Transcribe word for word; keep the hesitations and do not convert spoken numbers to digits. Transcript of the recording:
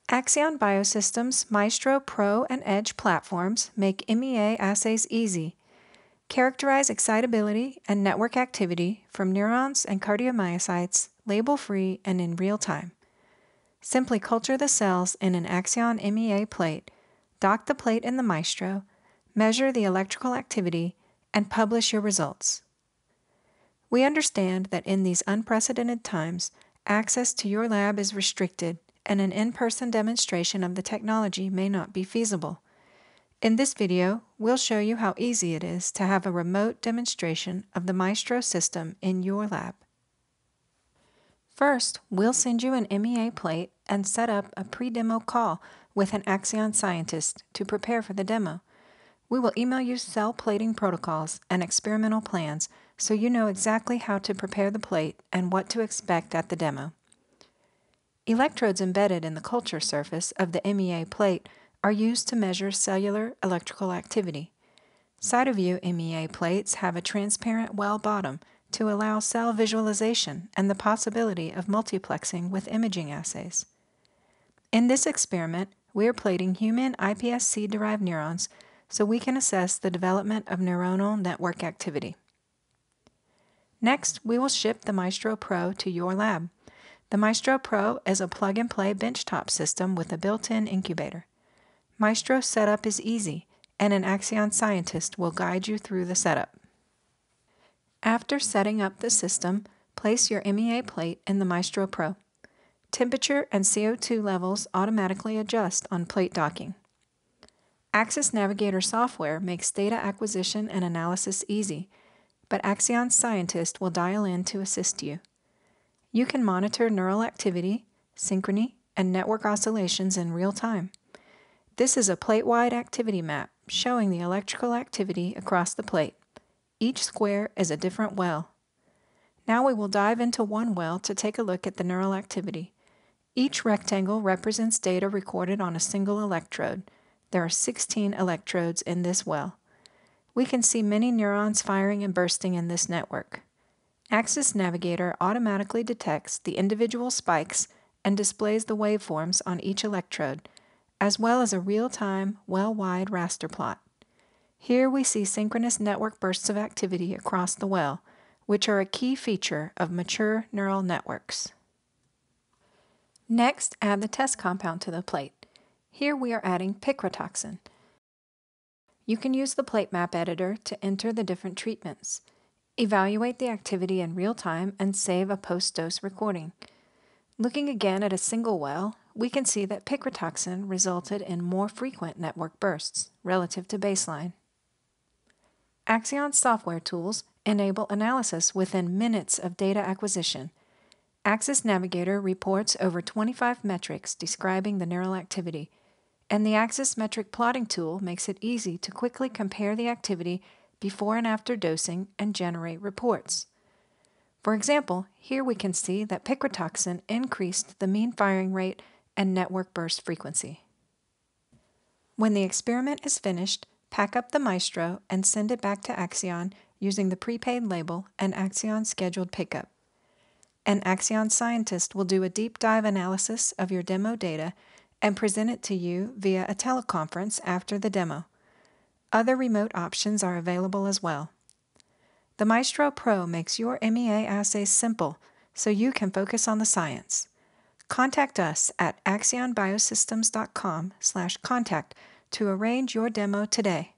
Axion BioSystems Maestro Pro and Edge platforms make M E A assays easy. Characterize excitability and network activity from neurons and cardiomyocytes label-free and in real time. Simply culture the cells in an Axion M E A plate, dock the plate in the Maestro, measure the electrical activity, and publish your results. We understand that in these unprecedented times, access to your lab is restricted and an in-person demonstration of the technology may not be feasible. In this video, we'll show you how easy it is to have a remote demonstration of the Maestro system in your lab. First, we'll send you an M E A plate and set up a pre-demo call with an Axion scientist to prepare for the demo. We will email you cell plating protocols and experimental plans so you know exactly how to prepare the plate and what to expect at the demo. Electrodes embedded in the culture surface of the M E A plate are used to measure cellular electrical activity. Cytoview M E A plates have a transparent well bottom to allow cell visualization and the possibility of multiplexing with imaging assays. In this experiment, we are plating human iPSC-derived neurons so we can assess the development of neuronal network activity. Next, we will ship the Maestro Pro to your lab. The Maestro Pro is a plug-and-play benchtop system with a built-in incubator. Maestro setup is easy, and an Axion scientist will guide you through the setup. After setting up the system, place your M E A plate in the Maestro Pro. Temperature and C O two levels automatically adjust on plate docking. Axis Navigator software makes data acquisition and analysis easy, but Axion scientist will dial in to assist you. You can monitor neural activity, synchrony, and network oscillations in real time. This is a plate-wide activity map showing the electrical activity across the plate. Each square is a different well. Now we will dive into one well to take a look at the neural activity. Each rectangle represents data recorded on a single electrode. There are sixteen electrodes in this well. We can see many neurons firing and bursting in this network. Axis Navigator automatically detects the individual spikes and displays the waveforms on each electrode, as well as a real-time, well-wide raster plot. Here we see synchronous network bursts of activity across the well, which are a key feature of mature neural networks. Next, add the test compound to the plate. Here we are adding picrotoxin. You can use the plate map editor to enter the different treatments. Evaluate the activity in real time and save a post-dose recording. Looking again at a single well, we can see that picrotoxin resulted in more frequent network bursts relative to baseline. Axion software tools enable analysis within minutes of data acquisition. Axis Navigator reports over twenty-five metrics describing the neural activity, and the Axis metric plotting tool makes it easy to quickly compare the activity before and after dosing and generate reports. For example, here we can see that picrotoxin increased the mean firing rate and network burst frequency. When the experiment is finished, pack up the Maestro and send it back to Axion using the prepaid label and Axion scheduled pickup. An Axion scientist will do a deep dive analysis of your demo data and present it to you via a teleconference after the demo. Other remote options are available as well. The Maestro Pro makes your M E A assays simple so you can focus on the science. Contact us at axion biosystems dot com slash contact to arrange your demo today.